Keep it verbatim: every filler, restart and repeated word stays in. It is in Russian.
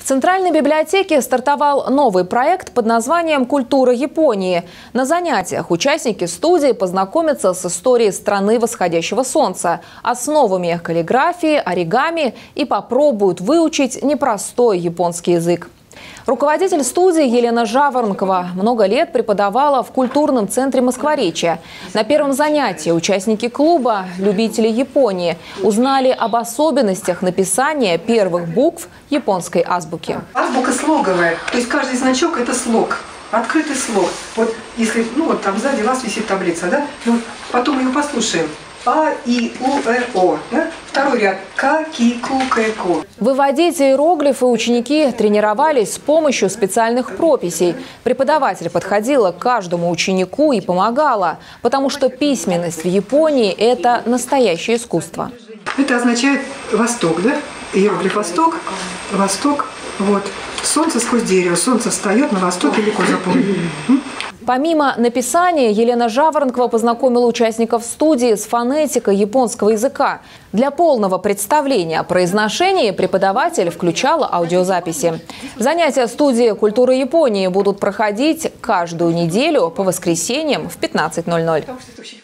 В Центральной библиотеке стартовал новый проект под названием «Культура Японии». На занятиях участники студии познакомятся с историей страны восходящего солнца, основами каллиграфии, оригами и попробуют выучить непростой японский язык. Руководитель студии Елена Жаворонкова много лет преподавала в культурном центре Москворечья. На первом занятии участники клуба «Любители Японии» узнали об особенностях написания первых букв японской азбуки. Азбука слоговая, то есть каждый значок – это слог, открытый слог. Вот если, ну вот там сзади вас висит таблица, да, ну, потом ее послушаем. А, И, У, Р, О. Да? Второй ряд. К, Ки, Ку, К, Ко. Выводить иероглифы ученики тренировались с помощью специальных прописей. Преподаватель подходила к каждому ученику и помогала, потому что письменность в Японии – это настоящее искусство. Это означает «восток», да? Иероглиф «восток», «восток», вот. Солнце сквозь дерево, солнце встает на востоке, легко запомнить. Помимо написания, Елена Жаворонкова познакомила участников студии с фонетикой японского языка. Для полного представления о произношении преподаватель включала аудиозаписи. Занятия студии «Культура Японии» будут проходить каждую неделю по воскресеньям в пятнадцать ноль ноль.